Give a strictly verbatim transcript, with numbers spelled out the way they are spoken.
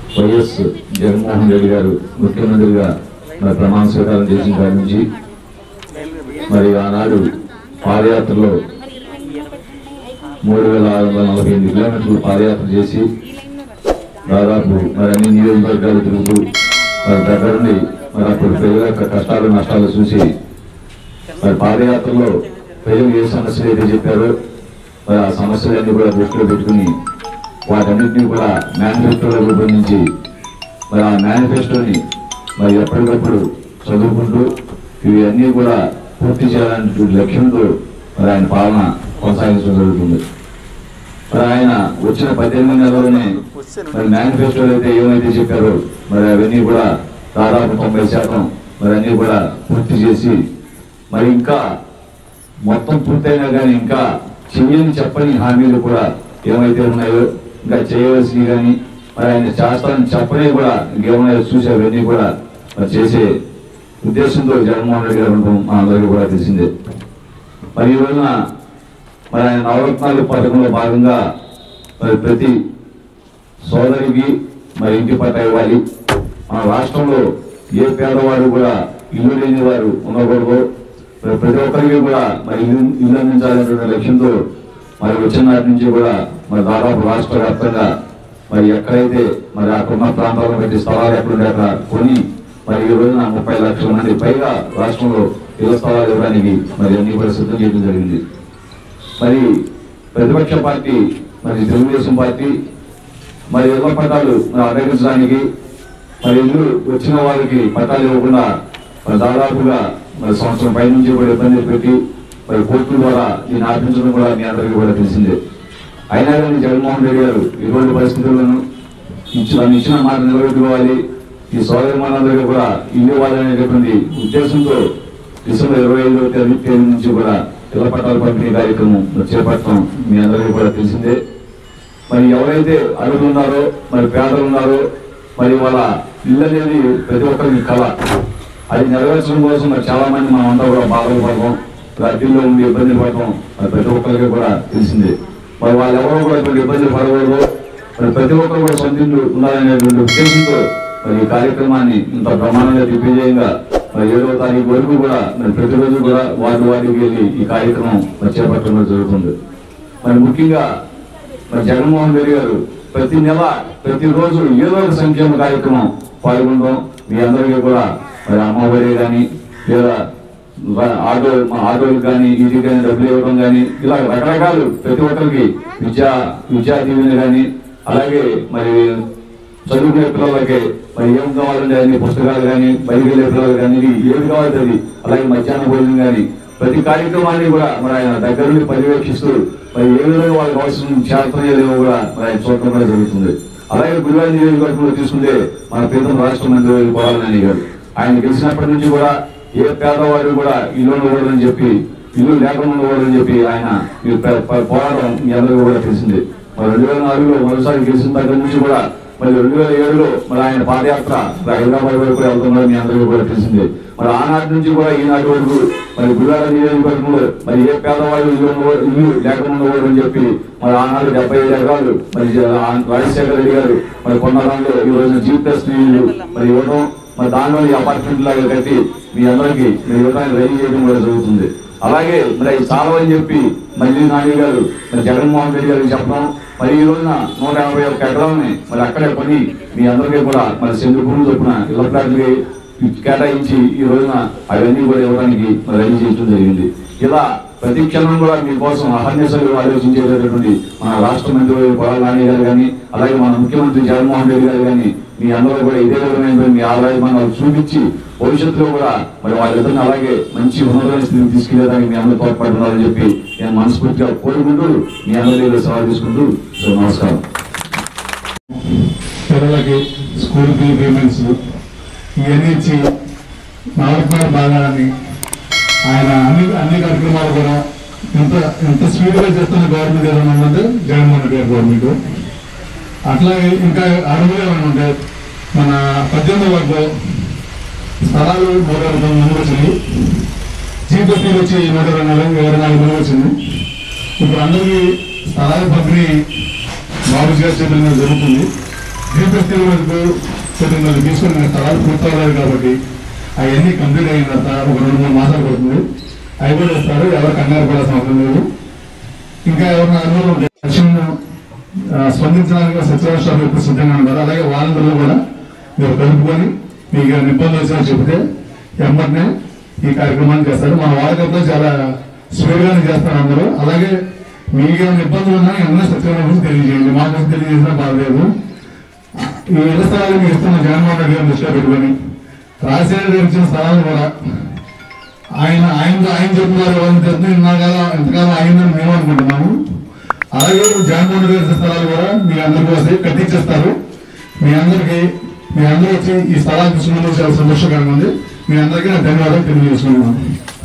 YS Jaganmohan Reddy గారు ముఖ్యమంత్రిగా మరి ప్రమాణ స్వీకారం చేసిన కాడి నుంచి మరి ఆనాడు పాదయాత్రలో మూడు వేల ఆరు వందల నలభై ఎనిమిది కిలోమీటర్లు పాదయాత్ర చేసి దాదాపు మరి అన్ని నియోజకవర్గాలు తిరుగుతూ మరి దగ్గరుండి మరి అప్పుడు ప్రజల యొక్క కష్టాలు నష్టాలు చూసి మరి పాదయాత్రలో ప్రజలు ఏ సమస్యలు అయితే చెప్పారో మరి ఆ సమస్యలన్నీ కూడా దృష్టిలో పెట్టుకుని వాటన్నింటినీ కూడా మేనిఫెస్టోలో రూపొందించి మరి ఆ మేనిఫెస్టోని మరి ఎప్పటికప్పుడు చదువుకుంటూ ఇవన్నీ కూడా పూర్తి చేయాలనే లక్ష్యంతో మరి ఆయన పాలన కొనసాగించడం జరుగుతుంది. మరి ఆయన వచ్చిన పద్దెనిమిది నెలలోనే మరి మేనిఫెస్టోలో అయితే ఏమైతే చెప్పారో మరి అవన్నీ కూడా దాదాపు తొంభై శాతం మరి అన్నీ కూడా పూర్తి చేసి మరి ఇంకా మొత్తం పూర్తయినా కానీ ఇంకా చెయ్యని చెప్పని హామీలు కూడా ఏమైతే ఉన్నాయో ఇంకా చేయవలసినవి కానీ మరి ఆయన చేస్తానని చెప్పని కూడా ఇంకేమన్నా చూసి అవన్నీ కూడా మరి చేసే ఉద్దేశంతో జగన్మోహన్ రెడ్డి గారు ఉండడం మా అందరికీ కూడా తెలిసిందే. మరి ఈ రోజున మరి ఆయన నవరత్నాలు పథకంలో భాగంగా మరి ప్రతి సోదరికి మరి ఇంటి పట్టా ఇవ్వాలి. మన రాష్ట్రంలో ఏ పేదవాడు కూడా ఇల్లు లేని వారు ఉండకూడదు. ప్రతి ఒక్కరికి కూడా మరి ఇల్లు ఇల్లు అందించాలనే లక్ష్యంతో మరి వచ్చిన నాటి నుంచి కూడా మరి దాదాపు రాష్ట్ర వ్యాప్తంగా మరి ఎక్కడైతే మరి అక్కడున్న ప్రాంతాలను బట్టి స్థలాలు ఎక్కడుండే అక్కడ కొని మరి ఈ రోజున ముప్పై లక్షల మంది పైగా రాష్ట్రంలో ఇళ్ల స్థలాలు ఇవ్వడానికి మరి అన్ని కూడా సిద్ధం చేయడం జరిగింది. మరి ప్రతిపక్ష పార్టీ మరి తెలుగుదేశం పార్టీ మరి ఇళ్ల పట్టాలు అడగించడానికి మరి ఇల్లు వచ్చిన వాళ్ళకి పట్టాలు ఇవ్వకుండా మరి దాదాపుగా మరి సంవత్సరం పై నుంచి కూడా ఇబ్బంది పెట్టి మరి కోర్టుల ద్వారా దీన్ని ఆపించడం కూడా మీ అందరికీ కూడా తెలిసిందే. అయినా కానీ జగన్మోహన్ రెడ్డి గారు ఇటువంటి పరిస్థితులను ఇచ్చిన ఇచ్చిన మాట నిలబెట్టుకోవాలి, ఈ సోదరి మనందరికీ కూడా ఇల్లు ఇవ్వాలనేటువంటి ఉద్దేశంతో డిసెంబర్ ఇరవై ఐదో తేదీ నుంచి కూడా ఇళ్ల పట్టాల పంపిణీ కార్యక్రమం చేపట్టడం మీ అందరికీ కూడా తెలిసిందే. మరి ఎవరైతే అర్హులు ఉన్నారో మరి పేదలు ఉన్నారో మరి వాళ్ళ ఇల్లు అనేది ప్రతి ఒక్కరికి కళ. అది నెరవేర్చడం కోసం మరి చాలా మంది మనం అంతా కూడా బాధలు పడతాం, అద్దెల్లో ఉండి ఇబ్బందులు పడతాం మరి ప్రతి ఒక్కరికి కూడా తెలిసిందే. మరి వాళ్ళు ఎవరో కూడా ఇటువంటి ఇబ్బందులు పడకూడదు, మరి ప్రతి ఒక్కరు కూడా సొంత ఇల్లు ఉండాలనేటువంటి ఉద్దేశంతో మరి ఈ కార్యక్రమాన్ని ఇంత ప్రమాణంగా దిగ్విజయంగా మరి ఏడవ తారీఖు వరకు కూడా మరి ప్రతిరోజు కూడా వార్డు వార్డుకి వెళ్ళి ఈ కార్యక్రమం మరి చేపట్టడం జరుగుతుంది. మరి ముఖ్యంగా మరి జగన్మోహన్ రెడ్డి గారు ప్రతి నెల ప్రతిరోజు ఏదో ఒక సంక్షేమ కార్యక్రమం పాల్గొనడం మీ అందరికీ కూడా మరి అమ్మఒడి కానీ లేదా ఆటో ఆటోలకు కానీ ఇంటికి కానీ డబ్బులు ఇవ్వడం కానీ ఇలా రకరకాలు ప్రతి ఒక్కరికి విద్యా విద్యా దీవెన కానీ అలాగే మరి చదువుకునే పిల్లలకి మరి ఏం కావాలంటే అన్ని పుస్తకాలు కానీ బయటికి వెళ్ళే పిల్లలు కానీ ఏది కావాలి అది అలాగే మధ్యాహ్న భోజనం కానీ ప్రతి కార్యక్రమాన్ని కూడా మరి ఆయన దగ్గర నుండి పర్యవేక్షిస్తూ మరి ఏ విధంగా వాళ్ళకి అవసరం చేస్తున్నాయో కూడా మరి ఆయన చూడటం కూడా జరుగుతుంది. అలాగే గురువారి నియోజకవర్గంలో తీసుకుంటే మన ప్రీతం రాష్ట్ర మంత్రి పోవాలని గారు ఆయన గెలిచినప్పటి నుంచి కూడా ఏ పేదవాడు కూడా ఇల్లు ఉండకూడదని చెప్పి ఇల్లు లేకుండా ఉండకూడదని చెప్పి ఆయన పోరాటం మీ అందరికీ కూడా తెలిసింది. మరి రెండు వేల నాలుగులో మొదటిసారి గెలిచిన దగ్గర నుంచి కూడా మరి రెండు వేల ఏడులో మరి ఆయన పాదయాత్ర హైదరాబాద్ వరకు వెళ్తున్నారు మీ అందరికీ కూడా తెలిసిందే. మరి ఆనాటి నుంచి కూడా ఈనాటి వరకు మరి గురువార నియోజకవర్గంలో మరి ఏ పేదవాళ్ళు ఇల్లు ఇల్లు లేకుండా ఉండకూడదని చెప్పి మరి ఆనాడు డెబ్బై ఐదు ఎకరాలు మరి రాజశేఖర రెడ్డి గారు మరి కొన్న దాంట్లో ఈ రోజున జీపీఎస్ ఇల్లు మరి ఇవ్వడం మరి దానిలో ఈ అపార్ట్మెంట్ లాగా కట్టి మీ అందరికీ మీరు ఇవ్వడానికి రెడీ చేయడం కూడా జరుగుతుంది. అలాగే మరి చాలవని చెప్పి మళ్ళీ నాని గారు మరి జగన్మోహన్ రెడ్డి గారికి చెప్పడం మరి ఈ రోజున నూట యాభై ఒక్క ఎకరాలని మరి అక్కడే కొని మీ అందరికీ కూడా మరి సెంటు భూములు చొప్పున ఇళ్ల ప్లాట్లకి కేటాయించి ఈ రోజున అవన్నీ కూడా ఇవ్వడానికి మరి రెడీ చేయడం జరిగింది. ఇలా ప్రతి క్షణం కూడా మీకోసం అహర్నిశలు ఆలోచించేటటువంటి మన రాష్ట్ర మంత్రి కొడాల నాని గారు కానీ అలాగే మన ముఖ్యమంత్రి జగన్మోహన్ రెడ్డి గారు కానీ మీ అందరూ కూడా ఇదే విధమైన మీ ఆదాయమానాలు చూపించి భవిష్యత్తులో కూడా మరి వాళ్ళిద్దరిని అలాగే మంచి ఉన్నతమైన స్థితికి తీసుకెళ్లేదానికి మీ అందరూ తోడ్పడుతున్నారని చెప్పి నేను మనస్ఫూర్తిగా కోరుకుంటూ మీ అందరూ సవాల్ తీసుకుంటూ నమస్కారం. పిల్లలకి స్కూల్ ఫీ పేమెంట్స్ ఇవన్నీ ఇచ్చి నవరత్నాల భాగాన్ని ఆయన అన్ని అన్ని కార్యక్రమాలు కూడా ఎంత ఎంత స్పీడ్గా చేస్తున్న గవర్నమెంట్ ఏదైనా ఉందంటే జగన్మోహన్ రెడ్డి గారి గవర్నమెంట్. అట్లాగే ఇంకా అడుగులు ఏమైనా ఉంటాయి. మన పద్దెనిమిది వరకు స్థలాలు నూట ఇరవై తొమ్మిది మంది వచ్చింది, జీపీఎస్సీలు వచ్చి నూట ఇరవై నాలుగు ఇరవై నాలుగు మంది వచ్చింది. ఇప్పుడు అందరికీ స్థలాల పంపిణీ బాబు గారి చేతుల మీద జరుగుతుంది. శ్రీపతి వరకు కొద్దిగా తీసుకుని స్థలాలు పూర్తవలేదు కాబట్టి అవన్నీ కంప్లీట్ అయిన తర్వాత ఒక రెండు మూడు మాసాలు పడుతుంది. అవి కూడా ఇస్తారు. ఎవరు కంగారు పడాల్సిన అవసరం లేదు. ఇంకా ఎవరైనా అందరూ స్పందించడానికి సచివాలయ స్టాఫ్ ఎప్పుడు సిద్ధంగా ఉంటారు. అలాగే వాళ్ళందరూ కూడా మీరు కలుపుకొని మీకు ఇబ్బంది వచ్చినా చెబితే వెంబటనే ఈ కార్యక్రమాన్ని చేస్తారు. మన వాళ్ళకంతా చాలా స్పీడ్గానే చేస్తారు అందరూ. అలాగే మీకు ఏమైనా ఇబ్బందులు ఉన్నా ఏమన్నా సచివాలయం గురించి తెలియజేయండి. మా గురించి తెలియజేసినా బాగలేదు. ఈ ఇళ్ల స్థలాలు మీకు ఇస్తున్న జగన్మోహన్ రెడ్డి గారిని దృష్టిలో పెట్టుకొని రాజశేఖర గారు ఇచ్చిన స్థలాలు కూడా ఆయన ఆయన ఆయన చెప్తున్నారు. ఎవరిని చెప్తున్నా ఇంతకాలం ఇంతకాలం అయిందని మేము అనుకుంటున్నాము. అలాగే జగన్మోహన్ రెడ్డి గారి స్థలాలు కూడా మీ అందరికీ వస్తాయి, కట్టించేస్తారు. మీ అందరికీ మీ అందరూ వచ్చి ఈ స్థలాలు తీసుకున్నందుకు చాలా సంతోషకరంగా ఉంది. మీ అందరికీ నా ధన్యవాదాలు తెలియజేసుకుంటున్నాను.